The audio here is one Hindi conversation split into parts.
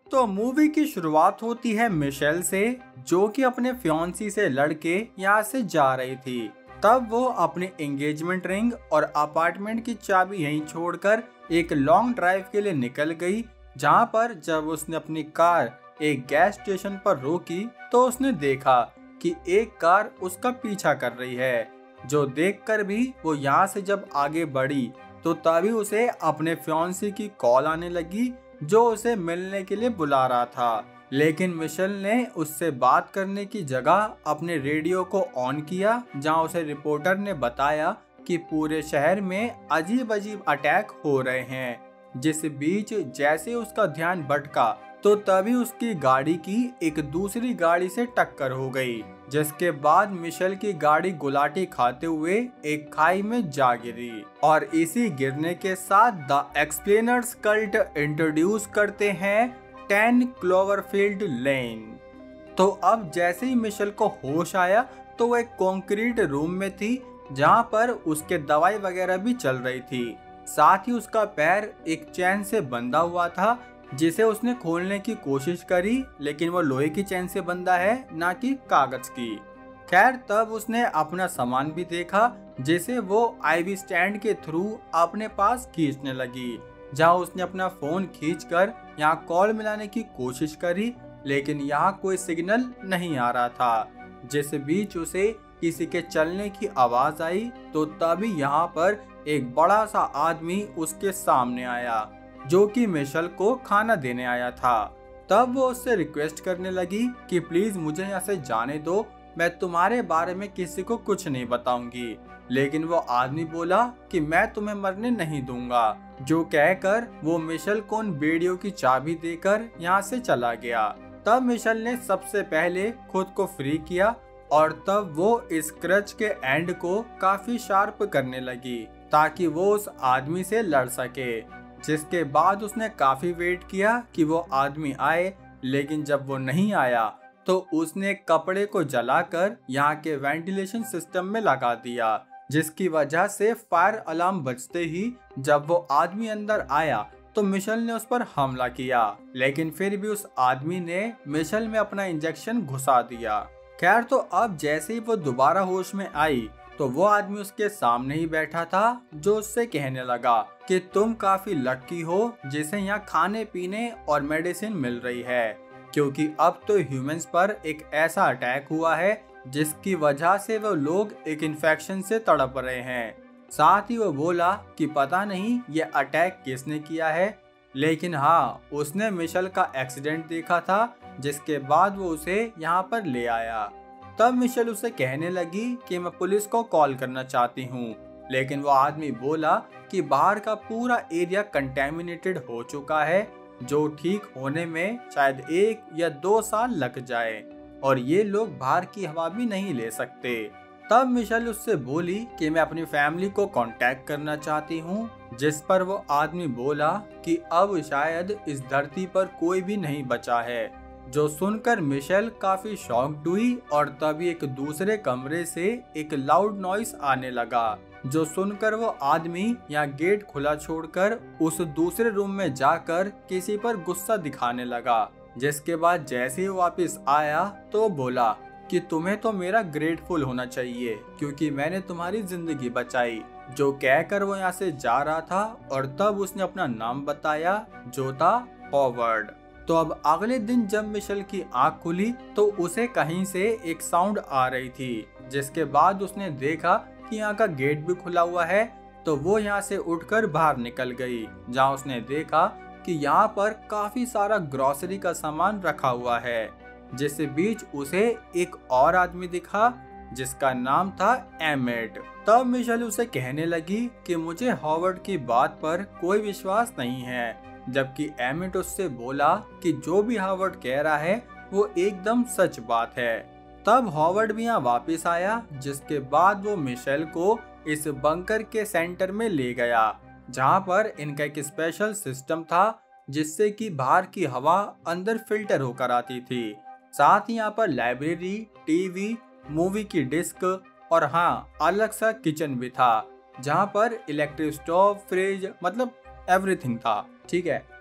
तो मूवी की शुरुआत होती है मिशेल से, जो कि अपने फियांसी से लड़के यहाँ से जा रही थी। तब वो अपने एंगेजमेंट रिंग और अपार्टमेंट की चाबी यहीं छोड़कर एक लॉन्ग ड्राइव के लिए निकल गई, जहाँ पर जब उसने अपनी कार एक गैस स्टेशन पर रोकी तो उसने देखा कि एक कार उसका पीछा कर रही है। जो देखकर भी वो यहाँ से जब आगे बढ़ी तो तभी उसे अपने फियांसी की कॉल आने लगी, जो उसे मिलने के लिए बुला रहा था। लेकिन मिशेल ने उससे बात करने की जगह अपने रेडियो को ऑन किया, जहां उसे रिपोर्टर ने बताया कि पूरे शहर में अजीब अजीब अटैक हो रहे हैं। जिस बीच जैसे उसका ध्यान भटका तो तभी उसकी गाड़ी की एक दूसरी गाड़ी से टक्कर हो गई, जिसके बाद मिशेल की गाड़ी गुलाटी खाते हुए एक खाई में जा गिरी। और इसी गिरने के साथ द एक्सप्लेनर्स कल्ट इंट्रोड्यूस करते हैं 10 क्लोवरफील्ड लेन। तो अब जैसे ही मिशेल को होश आया तो वो एक कंक्रीट रूम में थी, जहां पर उसके दवाई वगैरह भी चल रही थी। साथ ही उसका पैर एक चैन से बंधा हुआ था, जिसे उसने खोलने की कोशिश करी, लेकिन वो लोहे की चैन से बंधा है, ना कि कागज की। खैर तब उसने अपना सामान भी देखा, जिसे वो आईवी स्टैंड के थ्रू अपने पास खींचने लगी, जहां उसने अपना फोन खींचकर यहाँ कॉल मिलाने की कोशिश करी, लेकिन यहाँ कोई सिग्नल नहीं आ रहा था। जिस बीच उसे किसी के चलने की आवाज आई तो तभी यहाँ पर एक बड़ा सा आदमी उसके सामने आया, जो कि मिशेल को खाना देने आया था। तब वो उससे रिक्वेस्ट करने लगी कि प्लीज मुझे यहाँ से जाने दो, मैं तुम्हारे बारे में किसी को कुछ नहीं बताऊंगी। लेकिन वो आदमी बोला कि मैं तुम्हें मरने नहीं दूंगा, जो कहकर वो मिशेल को उन बेड़ियों की चाबी देकर यहाँ से चला गया। तब मिशेल ने सबसे पहले खुद को फ्री किया और तब वो इस क्रच के एंड को काफी शार्प करने लगी ताकि वो उस आदमी से लड़ सके। जिसके बाद उसने काफी वेट किया कि वो आदमी आए, लेकिन जब वो नहीं आया तो उसने कपड़े को जलाकर यहाँ के वेंटिलेशन सिस्टम में लगा दिया, जिसकी वजह से फायर अलार्म बजते ही जब वो आदमी अंदर आया तो मिशेल ने उस पर हमला किया। लेकिन फिर भी उस आदमी ने मिशेल में अपना इंजेक्शन घुसा दिया। खैर तो अब जैसे ही वो दोबारा होश में आई तो वो आदमी उसके सामने ही बैठा था, जो उससे कहने लगा कि तुम काफी लकी हो जिसे यहाँ खाने पीने और मेडिसिन मिल रही है, क्योंकि अब तो ह्यूमंस पर एक ऐसा अटैक हुआ है जिसकी वजह से वो लोग एक इन्फेक्शन से तड़प रहे हैं। साथ ही वो बोला कि पता नहीं ये अटैक किसने किया है, लेकिन हाँ उसने मिशेल का एक्सीडेंट देखा था, जिसके बाद वो उसे यहाँ पर ले आया। तब मिशेल उसे कहने लगी कि मैं पुलिस को कॉल करना चाहती हूँ, लेकिन वो आदमी बोला कि बाहर का पूरा एरिया कंटेमिनेटेड हो चुका है, जो ठीक होने में शायद 1 या 2 साल लग जाए और ये लोग बाहर की हवा भी नहीं ले सकते। तब मिशेल उससे बोली कि मैं अपनी फैमिली को कांटेक्ट करना चाहती हूँ, जिस पर वो आदमी बोला कि अब शायद इस धरती पर कोई भी नहीं बचा है। जो सुनकर मिशेल काफी शॉक्ड हुई और तभी एक दूसरे कमरे से एक लाउड नॉइस आने लगा, जो सुनकर वो आदमी यहाँ गेट खुला छोड़कर उस दूसरे रूम में जाकर किसी पर गुस्सा दिखाने लगा। जिसके बाद जैसे ही वापस आया तो बोला कि तुम्हें तो मेरा ग्रेटफुल होना चाहिए क्योंकि मैंने तुम्हारी जिंदगी बचाई। जो कहकर वो यहाँ से जा रहा था और तब उसने अपना नाम बताया, जो था हॉवर्ड। तो अब अगले दिन जब मिशेल की आंख खुली तो उसे कहीं से एक साउंड आ रही थी, जिसके बाद उसने देखा कि यहाँ का गेट भी खुला हुआ है। तो वो यहाँ से उठकर बाहर निकल गई, जहाँ उसने देखा कि यहाँ पर काफी सारा ग्रोसरी का सामान रखा हुआ है। जिस बीच उसे एक और आदमी दिखा जिसका नाम था एमेट। तब मिशेल उसे कहने लगी कि मुझे हॉवर्ड की बात पर कोई विश्वास नहीं है, जबकि एमेट उससे बोला कि जो भी हॉवर्ड कह रहा है वो एकदम सच बात है। तब हॉवर्ड भी यहाँ वापस आया, जिसके बाद वो मिशेल को इस बंकर के सेंटर में ले गया, जहाँ पर इनका एक स्पेशल सिस्टम था जिससे कि बाहर की हवा अंदर फिल्टर होकर आती थी। साथ ही यहाँ पर लाइब्रेरी, टीवी, मूवी की डिस्क और हाँ अलग सा किचन भी था, जहाँ पर इलेक्ट्रिक स्टोव, फ्रिज, मतलब एवरीथिंग था। ठीक है।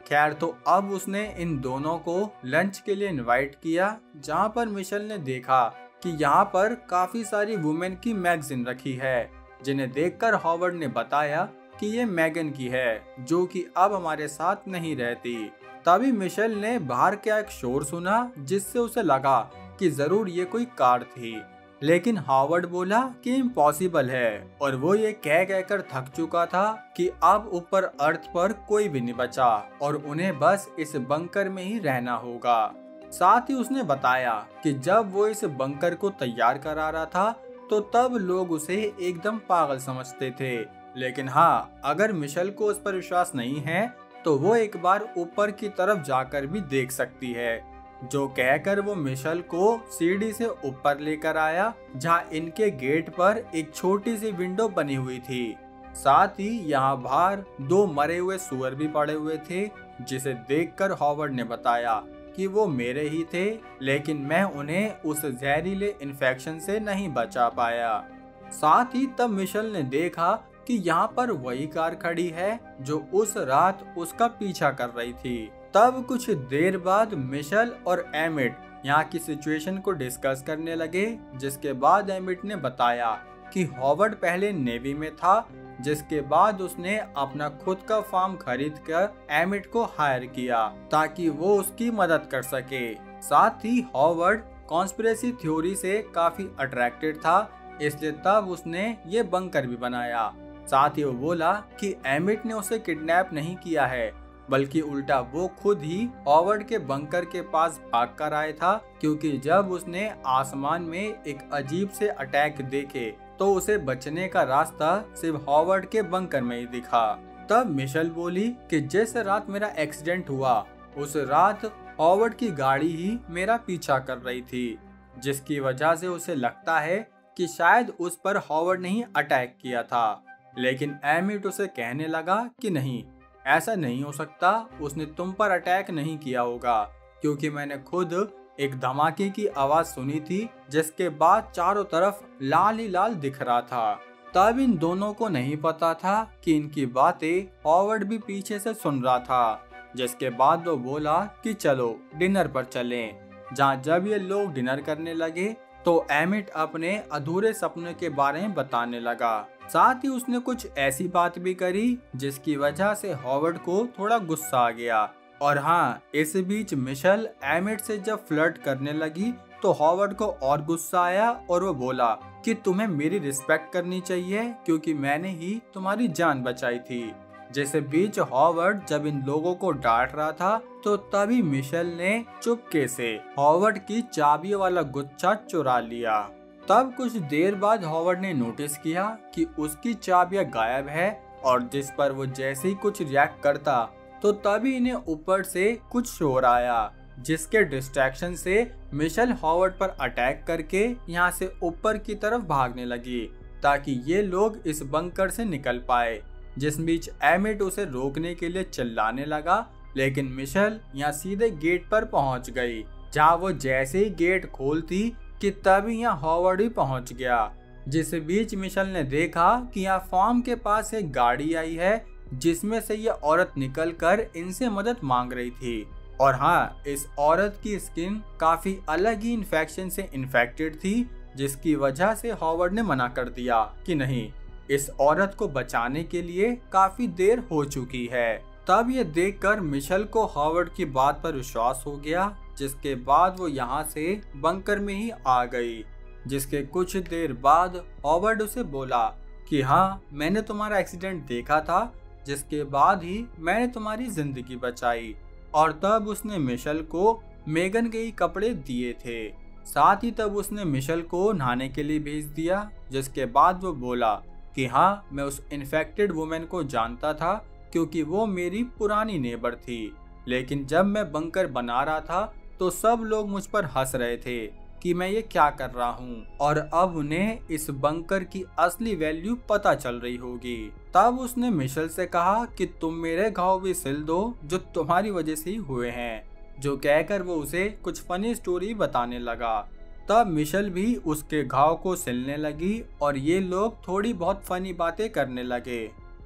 खैर तो अब उसने इन दोनों को लंच के लिए इनवाइट किया, जहाँ पर मिशेल ने देखा कि यहाँ पर काफी सारी वुमेन की मैगजीन रखी है, जिन्हें देखकर हॉवर्ड ने बताया कि ये मैगन की है, जो कि अब हमारे साथ नहीं रहती। तभी मिशेल ने बाहर क्या एक शोर सुना, जिससे उसे लगा कि जरूर ये कोई कार थी, लेकिन हॉवर्ड बोला कि इम्पॉसिबल है, और वो ये कह कहकर थक चुका था कि अब ऊपर अर्थ पर कोई भी नहीं बचा और उन्हें बस इस बंकर में ही रहना होगा। साथ ही उसने बताया कि जब वो इस बंकर को तैयार करा रहा था तो तब लोग उसे एकदम पागल समझते थे, लेकिन हाँ, अगर मिशेल को उस पर विश्वास नहीं है तो वो एक बार ऊपर की तरफ जाकर भी देख सकती है। जो कहकर वो मिशेल को सीढ़ी से ऊपर लेकर आया, जहाँ इनके गेट पर एक छोटी सी विंडो बनी हुई थी। साथ ही यहाँ बाहर 2 मरे हुए सूअर भी पड़े हुए थे, जिसे देखकर हॉवर्ड ने बताया कि वो मेरे ही थे, लेकिन मैं उन्हें उस जहरीले इन्फेक्शन से नहीं बचा पाया। साथ ही तब मिशेल ने देखा कि यहाँ पर वही कार खड़ी है जो उस रात उसका पीछा कर रही थी। तब कुछ देर बाद मिशेल और एमिट यहाँ की सिचुएशन को डिस्कस करने लगे, जिसके बाद एमिट ने बताया कि हॉवर्ड पहले नेवी में था, जिसके बाद उसने अपना खुद का फार्म खरीदकर एमिट को हायर किया ताकि वो उसकी मदद कर सके। साथ ही हॉवर्ड कॉन्स्पिरेसी थ्योरी से काफी अट्रैक्टेड था, इसलिए तब उसने ये बंकर भी बनाया। साथ ही वो बोला कि एमिट ने उसे किडनैप नहीं किया है, बल्कि उल्टा वो खुद ही हॉवर्ड के बंकर के पास भाग कर आया था, क्योंकि जब उसने आसमान में एक अजीब से अटैक देखे तो उसे बचने का रास्ता सिर्फ हॉवर्ड के बंकर में ही दिखा। तब मिशेल बोली कि जिस रात मेरा एक्सीडेंट हुआ उस रात हॉवर्ड की गाड़ी ही मेरा पीछा कर रही थी, जिसकी वजह से उसे लगता है कि शायद उस पर हॉवर्ड ने ही अटैक किया था। लेकिन एमिट उसे कहने लगा कि नहीं, ऐसा नहीं हो सकता, उसने तुम पर अटैक नहीं किया होगा, क्योंकि मैंने खुद एक धमाके की आवाज सुनी थी, जिसके बाद चारों तरफ लाल ही लाल दिख रहा था। तब इन दोनों को नहीं पता था कि इनकी बातें हॉवर्ड भी पीछे से सुन रहा था, जिसके बाद वो बोला कि चलो डिनर पर चलें। जहाँ जब ये लोग डिनर करने लगे तो एमिट अपने अधूरे सपने के बारे में बताने लगा। साथ ही उसने कुछ ऐसी बात भी करी जिसकी वजह से हॉवर्ड को थोड़ा गुस्सा आ गया। और हाँ, इस बीच मिशेल एमिट से जब फ्लर्ट करने लगी तो हॉवर्ड को और गुस्सा आया और वो बोला कि तुम्हें मेरी रिस्पेक्ट करनी चाहिए, क्योंकि मैंने ही तुम्हारी जान बचाई थी। जैसे बीच हॉवर्ड जब इन लोगों को डांट रहा था तो तभी मिशेल ने चुपके से हॉवर्ड की चाबी वाला गुच्छा चुरा लिया। तब कुछ देर बाद हॉवर्ड ने नोटिस किया कि उसकी चाबियां गायब है, और जिस पर वो जैसे ही कुछ रिएक्ट करता तो तभी इन्हें ऊपर से कुछ शोर आया, जिसके डिस्ट्रैक्शन से मिशेल हॉवर्ड पर अटैक करके यहाँ से ऊपर की तरफ भागने लगी ताकि ये लोग इस बंकर से निकल पाए। जिस बीच एमिट उसे रोकने के लिए चिल्लाने लगा, लेकिन मिशेल यहाँ सीधे गेट पर पहुंच गई। जहाँ वो जैसे ही गेट खोलती कि तभी यहाँ हॉवर्ड भी पहुंच गया। जिस बीच मिशेल ने देखा कि यहाँ फार्म के पास एक गाड़ी आई है, जिसमें से ये औरत निकलकर इनसे मदद मांग रही थी। और हाँ, इस औरत की स्किन काफी अलग ही इन्फेक्शन से इन्फेक्टेड थी, जिसकी वजह से हॉवर्ड ने मना कर दिया कि नहीं, इस औरत को बचाने के लिए काफी देर हो चुकी है। तब ये देखकर मिशेल को हॉवर्ड की बात पर विश्वास हो गया, जिसके बाद वो यहाँ से बंकर में ही आ गई। जिसके कुछ देर बाद हॉवर्ड उसे बोला कि हाँ, मैंने तुम्हारा एक्सीडेंट देखा था, जिसके बाद ही मैंने तुम्हारी जिंदगी बचाई। और तब उसने मिशेल को मेगन के ही कपड़े दिए थे। साथ ही तब उसने मिशेल को नहाने के लिए भेज दिया, जिसके बाद वो बोला कि हाँ, मैं उस इन्फेक्टेड वुमेन को जानता था, क्योंकि वो मेरी पुरानी नेबर थी। लेकिन जब मैं बंकर बना रहा था तो सब लोग मुझ पर हंस रहे थे कि मैं ये क्या कर रहा हूँ, और अब उन्हें इस बंकर की असली वैल्यू पता चल रही होगी। तब उसने मिशेल से कहा कि तुम मेरे घाव भी सिल दो जो तुम्हारी वजह से ही हुए हैं। जो कहकर वो उसे कुछ फनी स्टोरी बताने लगा। तब मिशेल भी उसके घाव को सिलने लगी और ये लोग थोड़ी बहुत फनी बातें करने लगे।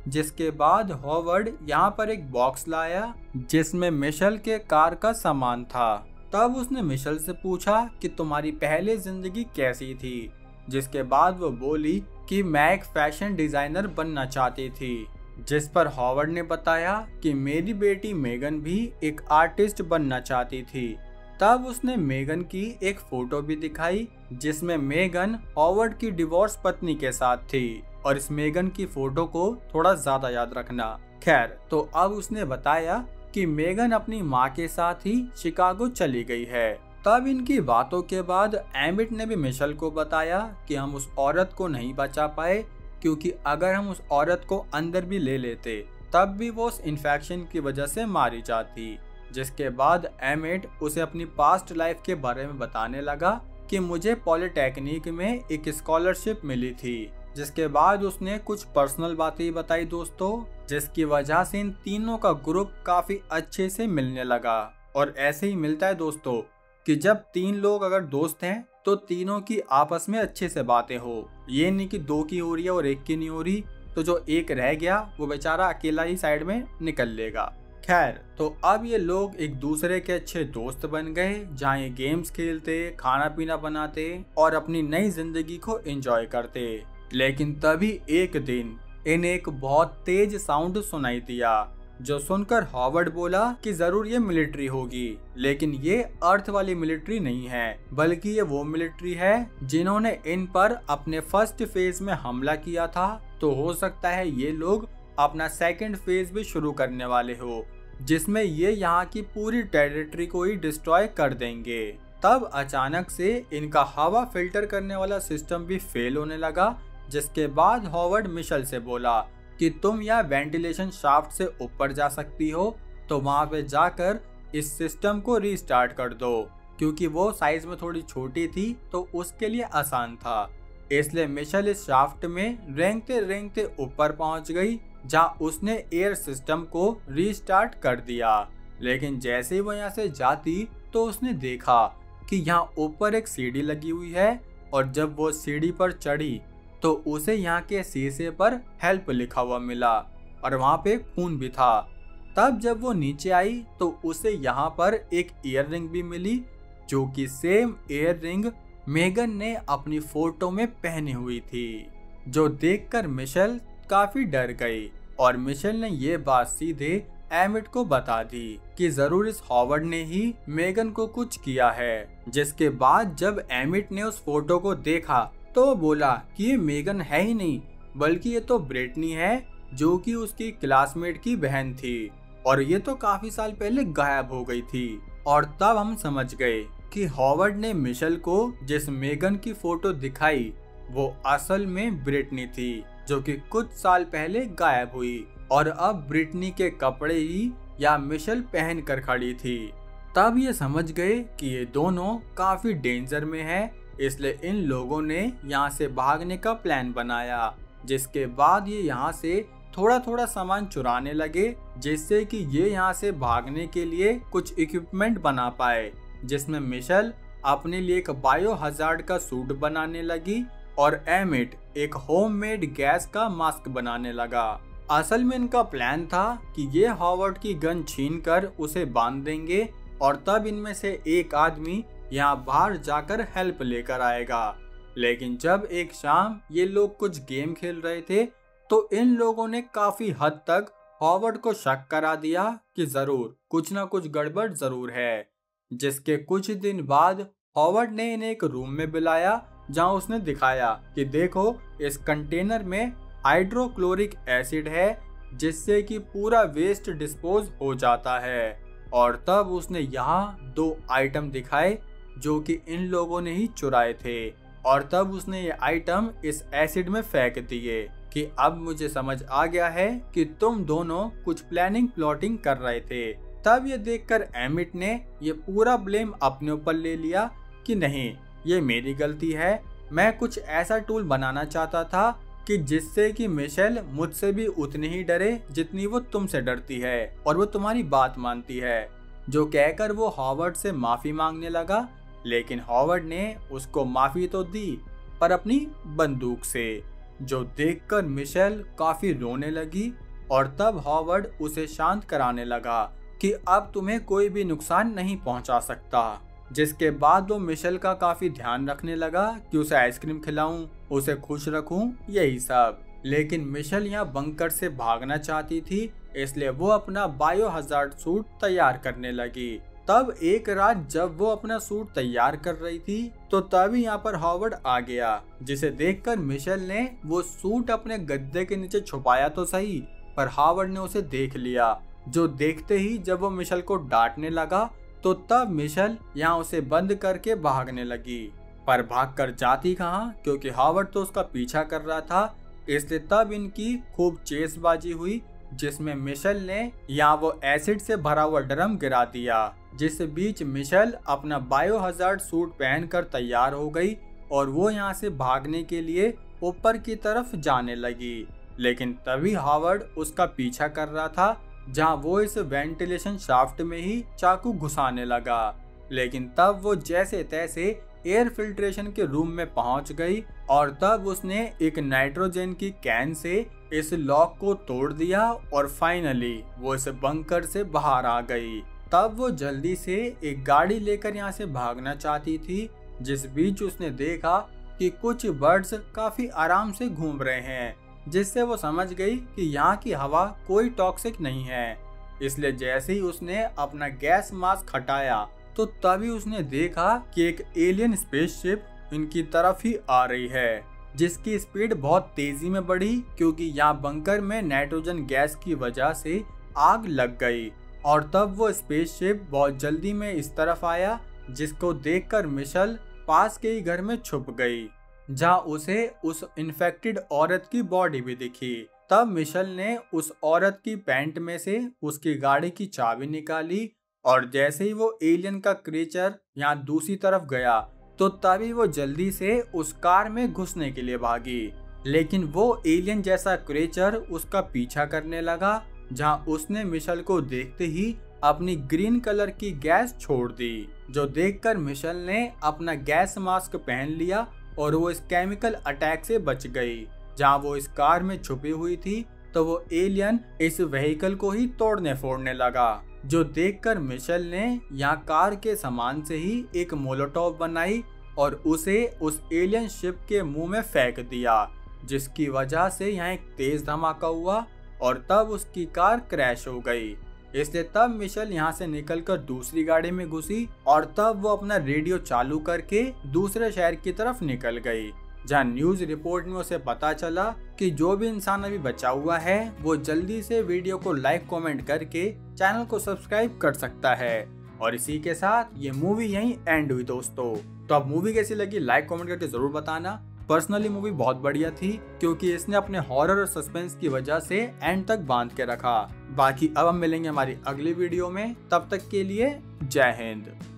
जिसके बाद हॉवर्ड यहाँ पर एक बॉक्स लाया जिसमें मिशेल के कार का सामान था। तब उसने मिशेल से पूछा कि तुम्हारी पहले जिंदगी कैसी थी, जिसके बाद वो बोली कि मैं एक फैशन डिजाइनर बनना चाहती थी, जिस पर हॉवर्ड ने बताया कि मेरी बेटी मेगन भी एक आर्टिस्ट बनना चाहती थी। तब उसने मेगन की एक फोटो भी दिखाई जिसमें मेगन हॉवर्ड की डिवोर्स पत्नी के साथ थी, और इस मेगन की फोटो को थोड़ा ज्यादा याद रखना। खैर, तो अब उसने बताया कि मेगन अपनी माँ के साथ ही शिकागो चली गई है। तब इनकी बातों के बाद एमिट ने भी मिशेल को बताया कि हम उस औरत को नहीं बचा पाए, क्योंकि अगर हम उस औरत को अंदर भी ले लेते तब भी वो उस इन्फेक्शन की वजह से मारी जाती। जिसके बाद एमिट उसे अपनी पास्ट लाइफ के बारे में बताने लगा कि मुझे पॉलिटेक्निक में एक स्कॉलरशिप मिली थी। जिसके बाद उसने कुछ पर्सनल बातें बताई दोस्तों, जिसकी वजह से इन तीनों का ग्रुप काफी अच्छे से मिलने लगा। और ऐसे ही मिलता है दोस्तों कि जब तीन लोग अगर दोस्त हैं तो तीनों की आपस में अच्छे से बातें हो, ये नहीं कि दो की हो रही है और एक की नहीं हो रही, तो जो एक रह गया वो बेचारा अकेला ही साइड में निकल लेगा। खैर, तो अब ये लोग एक दूसरे के अच्छे दोस्त बन गए, जहाँ ये गेम्स खेलते, खाना पीना बनाते और अपनी नई जिंदगी को एंजॉय करते। लेकिन तभी एक दिन इन्हें एक बहुत तेज साउंड सुनाई दिया, जो सुनकर हॉवर्ड बोला कि जरूर ये मिलिट्री होगी, लेकिन ये अर्थ वाली मिलिट्री नहीं है, बल्कि ये वो मिलिट्री है जिन्होंने इन पर अपने फर्स्ट फेज में हमला किया था। तो हो सकता है ये लोग अपना सेकंड फेज भी शुरू करने वाले हो, जिसमें ये यहाँ की पूरी टेरिटरी को ही डिस्ट्रॉय कर देंगे। तब अचानक से इनका हवा फिल्टर करने वाला सिस्टम भी फेल होने लगा, जिसके बाद हॉवर्ड मिशेल से बोला कि तुम यहाँ वेंटिलेशन शाफ्ट से ऊपर जा सकती हो, तो वहां पे जाकर इस सिस्टम को रीस्टार्ट कर दो, क्योंकि वो साइज में थोड़ी छोटी थी तो उसके लिए आसान था। इसलिए मिशेल इस शाफ्ट में रेंगते रेंगते ऊपर पहुंच गई, जहां उसने एयर सिस्टम को रीस्टार्ट कर दिया। लेकिन जैसे ही वो यहाँ से जाती तो उसने देखा कि यहाँ ऊपर एक सीढ़ी लगी हुई है, और जब वो सीढ़ी पर चढ़ी तो उसे यहाँ के शीशे पर हेल्प लिखा हुआ मिला, और वहाँ पे खून भी था। तब जब वो नीचे आई तो उसे यहाँ पर एक ईयररिंग भी मिली, जो कि सेम ईयररिंग मेगन ने अपनी फोटो में पहनी हुई थी, जो देखकर मिशेल काफी डर गई। और मिशेल ने ये बात सीधे एमिट को बता दी कि जरूर इस हॉवर्ड ने ही मेगन को कुछ किया है। जिसके बाद जब एमिट ने उस फोटो को देखा तो वो बोला कि ये मेगन है ही नहीं, बल्कि ये तो ब्रिटनी है, जो कि उसकी क्लासमेट की बहन थी, और ये तो काफी साल पहले गायब हो गई थी। और तब हम समझ गए कि हॉवर्ड ने मिशेल को जिस मेगन की फोटो दिखाई वो असल में ब्रिटनी थी, जो कि कुछ साल पहले गायब हुई, और अब ब्रिटनी के कपड़े ही या मिशेल पहन कर खड़ी थी। तब ये समझ गए कि ये दोनों काफी डेंजर में है, इसलिए इन लोगों ने यहाँ से भागने का प्लान बनाया। जिसके बाद ये यहाँ से थोड़ा थोड़ा सामान चुराने लगे, जिससे कि ये यहाँ से भागने के लिए कुछ इक्विपमेंट बना पाए, जिसमें मिशेल अपने लिए एक बायो हजार्ड का सूट बनाने लगी, और एमिट एक होममेड गैस का मास्क बनाने लगा। असल में इनका प्लान था कि ये हॉवर्ड की गन छीनकर उसे बांध देंगे, और तब इनमें से एक आदमी यहाँ बाहर जाकर हेल्प लेकर आएगा। लेकिन जब एक शाम ये लोग कुछ गेम खेल रहे थे तो इन लोगों ने काफी हद तक हॉवर्ड को शक करा दिया कि जरूर कुछ ना कुछ गड़बड़ जरूर है। जिसके कुछ दिन बाद हॉवर्ड ने इन्हें एक रूम में बुलाया, जहां उसने दिखाया कि देखो इस कंटेनर में हाइड्रोक्लोरिक एसिड है, जिससे कि पूरा वेस्ट डिस्पोज हो जाता है। और तब उसने यहाँ 2 आइटम दिखाए जो कि इन लोगों ने ही चुराए थे, और तब उसने ये आइटम इस एसिड में फेंक दिए कि अब मुझे समझ आ गया है कि तुम दोनों कुछ प्लानिंग प्लॉटिंग कर रहे थे। तब ये देखकर एमिट ने ये पूरा ब्लेम अपने ऊपर ले लिया कि नहीं, ये मेरी गलती है, मैं कुछ ऐसा टूल बनाना चाहता था कि जिससे कि मिशेल मुझसे भी उतनी ही डरे जितनी वो तुमसे डरती है, और वो तुम्हारी बात मानती है। जो कहकर वो हॉवर्ड से माफी मांगने लगा, लेकिन हॉवर्ड ने उसको माफी तो दी पर अपनी बंदूक से। जो देखकर मिशेल काफी रोने लगी और तब हॉवर्ड उसे शांत कराने लगा कि अब तुम्हें कोई भी नुकसान नहीं पहुंचा सकता। जिसके बाद वो मिशेल का काफी ध्यान रखने लगा कि उसे आइसक्रीम खिलाऊं, उसे खुश रखूं, यही सब। लेकिन मिशेल यहाँ बंकर से भागना चाहती थी, इसलिए वो अपना बायो हजार्ड सूट तैयार करने लगी। तब एक रात जब वो अपना सूट तैयार कर रही थी तो तभी यहाँ पर हॉवर्ड आ गया, जिसे देखकर मिशेल ने वो सूट अपने गद्दे के नीचे छुपाया तो सही, पर हॉवर्ड ने उसे देख लिया। जो देखते ही जब वो मिशेल को डांटने लगा तो तब मिशेल यहाँ उसे बंद करके भागने लगी। पर भागकर जाती कहाँ, क्योंकि हॉवर्ड तो उसका पीछा कर रहा था, इसलिए तब इनकी खूब चेसबाजी हुई, जिसमें मिशेल ने यहाँ वो एसिड से भरा हुआ ड्रम गिरा दिया। जिस बीच मिशेल अपना बायो हजार्ड सूट पहनकर तैयार हो गई और वो यहाँ से भागने के लिए ऊपर की तरफ जाने लगी। लेकिन तभी हॉवर्ड उसका पीछा कर रहा था, जहाँ वो इस वेंटिलेशन शाफ्ट में ही चाकू घुसाने लगा। लेकिन तब वो जैसे तैसे एयर फिल्ट्रेशन के रूम में पहुंच गई और तब उसने एक नाइट्रोजन की कैन से इस लॉक को तोड़ दिया और फाइनली वो इस बंकर से बाहर आ गई। तब वो जल्दी से एक गाड़ी लेकर यहाँ से भागना चाहती थी, जिस बीच उसने देखा कि कुछ बर्ड्स काफी आराम से घूम रहे हैं, जिससे वो समझ गई कि यहाँ की हवा कोई टॉक्सिक नहीं है। इसलिए जैसे ही उसने अपना गैस मास्क हटाया तो तभी उसने देखा कि एक एलियन स्पेसशिप इनकी तरफ ही आ रही है, जिसकी स्पीड बहुत तेजी में बढ़ी, क्योंकि यहाँ बंकर में नाइट्रोजन गैस की वजह से आग लग गई। और तब वो स्पेसशिप बहुत जल्दी में इस तरफ आया, जिसको देखकर मिशेल पास के ही घर में छुप गई, जहाँ उसे उस इन्फेक्टेड औरत की बॉडी भी दिखी। तब मिशेल ने उस औरत की पैंट में से उसकी गाड़ी की चाबी निकाली और जैसे ही वो एलियन का क्रीचर यहाँ दूसरी तरफ गया तो तभी वो जल्दी से उस कार में घुसने के लिए भागी। लेकिन वो एलियन जैसा क्रीचर उसका पीछा करने लगा, जहाँ उसने मिशेल को देखते ही अपनी ग्रीन कलर की गैस छोड़ दी, जो देखकर मिशेल ने अपना गैस मास्क पहन लिया और वो इस केमिकल अटैक से बच गई। जहाँ वो इस कार में छुपी हुई थी तो वो एलियन इस व्हीकल को ही तोड़ने फोड़ने लगा, जो देखकर मिशेल ने यहाँ कार के सामान से ही एक मोलोटोव बनाई और उसे उस एलियन शिप के मुंह में फेंक दिया, जिसकी वजह से यहाँ एक तेज धमाका हुआ और तब उसकी कार क्रैश हो गई। इसलिए तब मिशेल यहाँ से निकलकर दूसरी गाड़ी में घुसी और तब वो अपना रेडियो चालू करके दूसरे शहर की तरफ निकल गई, जहाँ न्यूज रिपोर्ट में उसे पता चला कि जो भी इंसान अभी बचा हुआ है वो जल्दी से वीडियो को लाइक कमेंट करके चैनल को सब्सक्राइब कर सकता है। और इसी के साथ ये मूवी यहीं एंड हुई दोस्तों। तो अब मूवी कैसी लगी लाइक कमेंट करके जरूर बताना। पर्सनली मूवी बहुत बढ़िया थी, क्योंकि इसने अपने हॉरर और सस्पेंस की वजह से एंड तक बांध के रखा। बाकी अब हम मिलेंगे हमारी अगली वीडियो में, तब तक के लिए जय हिंद।